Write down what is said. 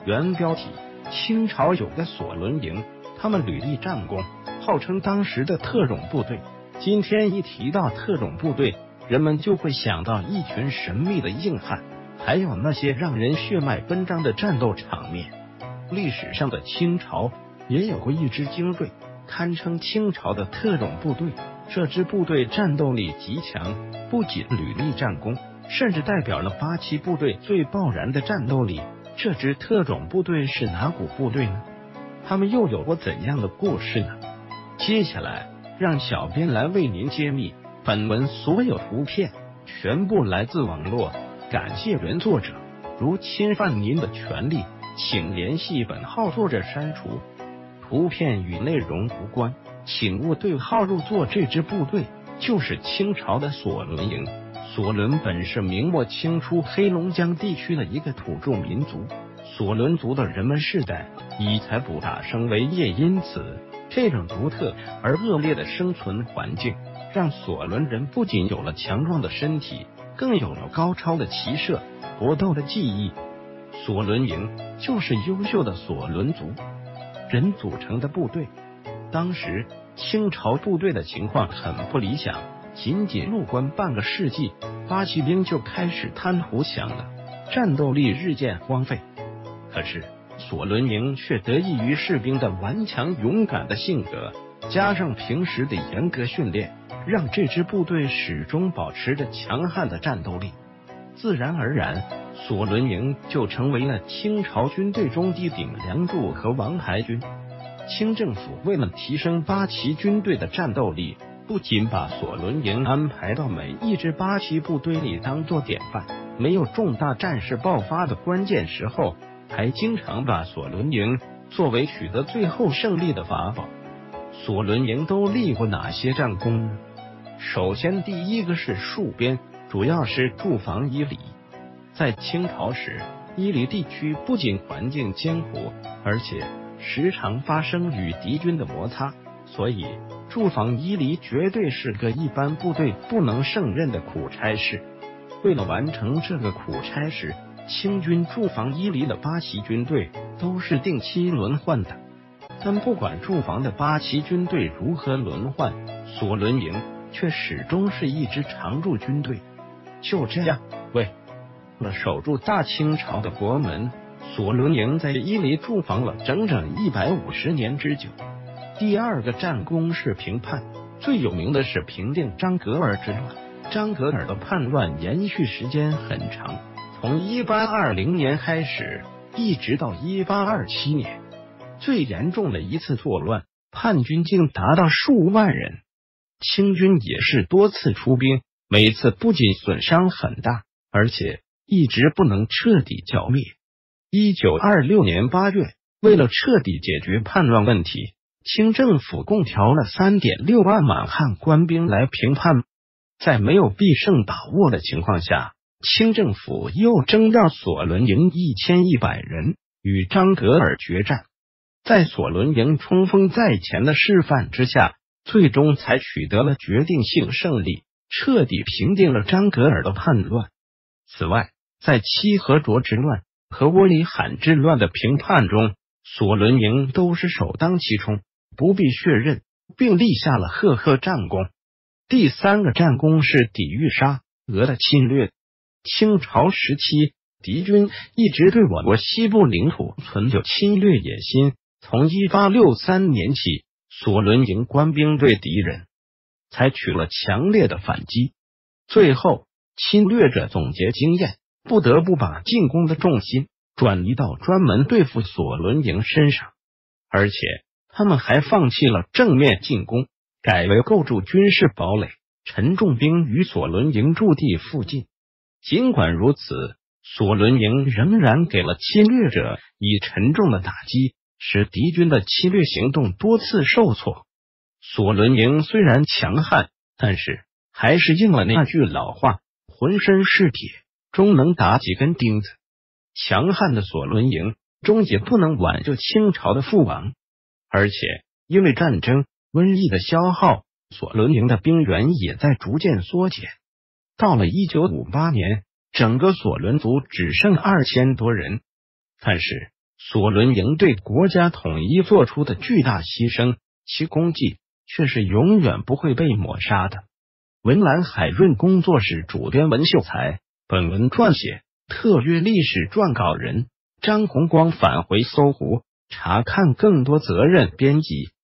原标题：清朝有个索伦营，他们屡立战功，号称当时的特种部队。今天一提到特种部队，人们就会想到一群神秘的硬汉，还有那些让人血脉奔张的战斗场面。历史上的清朝也有过一支精锐，堪称清朝的特种部队。这支部队战斗力极强，不仅屡立战功，甚至代表了87部队最爆燃的战斗力。这支特种部队是哪股部队呢？他们又有过怎样的故事呢？接下来让小编来为您揭秘。本文所有图片全部来自网络，感谢原作者。如侵犯您的权利，请联系本号作者删除。图片与内容无关，请勿对号入座。这支部队就是清朝的索伦营。索伦本是明末清初黑龙江地区的一个土著民族，索伦族的人们世代以采捕打生为业，因此这种独特而恶劣的生存环境让索伦人不仅有了强壮的身体，更有了高超的骑射、搏斗的技艺。索伦营就是优秀的索伦族人组成的部队。当时清朝部队的情况很不理想，仅仅入关半个世纪，八旗兵就开始贪图享乐，战斗力日渐荒废。可是索伦营却得益于士兵的顽强勇敢的性格，加上平时的严格训练，让这支部队始终保持着强悍的战斗力。自然而然，索伦营就成为了清朝军队中的顶梁柱和王牌军。清政府为了提升八旗军队的战斗力，不仅把索伦营安排到每一支八旗部队里当做典范，没有重大战事爆发的关键时候，还经常把索伦营作为取得最后胜利的法宝。索伦营都立过哪些战功呢？首先，第一个是戍边，主要是驻防伊犁。在清朝时，伊犁地区不仅环境艰苦，而且时常发生与敌军的摩擦，所以驻防伊犁绝对是个一般部队不能胜任的苦差事。为了完成这个苦差事，清军驻防伊犁的八旗军队都是定期轮换的。但不管驻防的八旗军队如何轮换，索伦营却始终是一支常驻军队。就这样，为了守住大清朝的国门，索伦营在伊犁驻防了整整150年之久。第二个战功是平叛，最有名的是平定张格尔之乱。张格尔的叛乱延续时间很长，从1820年开始，一直到1827年。最严重的一次作乱，叛军竟达到数万人。清军也是多次出兵，每次不仅损伤很大，而且一直不能彻底剿灭。1926年8月，为了彻底解决叛乱问题，清政府共调了3.6万满汉官兵来平叛。在没有必胜把握的情况下，清政府又征调索伦营1100人与张格尔决战。在索伦营冲锋在前的示范之下，最终才取得了决定性胜利，彻底平定了张格尔的叛乱。此外，在七河卓之乱和窝里罕之乱的平叛中，索伦营都是首当其冲，不必确认，并立下了赫赫战功。第三个战功是抵御沙俄的侵略。清朝时期，敌军一直对我国西部领土存有侵略野心。从1863年起，索伦营官兵对敌人采取了强烈的反击。最后，侵略者总结经验，不得不把进攻的重心转移到专门对付索伦营身上，而且他们还放弃了正面进攻，改为构筑军事堡垒，陈重兵于索伦营驻地附近。尽管如此，索伦营仍然给了侵略者以沉重的打击，使敌军的侵略行动多次受挫。索伦营虽然强悍，但是还是应了那句老话，浑身是铁，终能打几根钉子。强悍的索伦营终也不能挽救清朝的覆亡，而且因为战争、瘟疫的消耗，索伦营的兵员也在逐渐缩减。到了1958年，整个索伦族只剩2000多人。但是索伦营对国家统一做出的巨大牺牲，其功绩却是永远不会被抹杀的。文澜海润工作室主编文秀才，本文撰写特约历史撰稿人张红光返回搜狐，查看更多责任编辑。